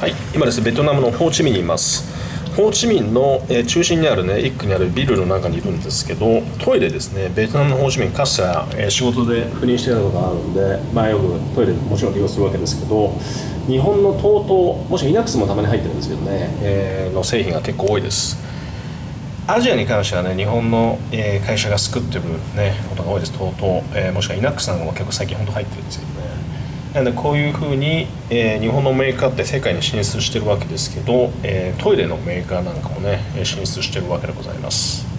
はい、今ですね、ベトナムのホーチミンにいます。ホーチミンの中心にあるね、一区にあるビルの中にいるんですけど、トイレですね、ベトナムのホーチミン、かつては仕事で赴任していたことがあるんで、よくトイレもちろん利用するわけですけど、日本の TOTO、もしくはイナックスもたまに入ってるんですけどね、の製品が結構多いです。アジアに関してはね、日本の会社が作ってるね、ことが多いです。TOTO、もしくはイナックスなんかも結構最近本当入ってるんですけどね。なのでこういうふうに、日本のメーカーって世界に進出してるわけですけど、トイレのメーカーなんかもね進出してるわけでございます。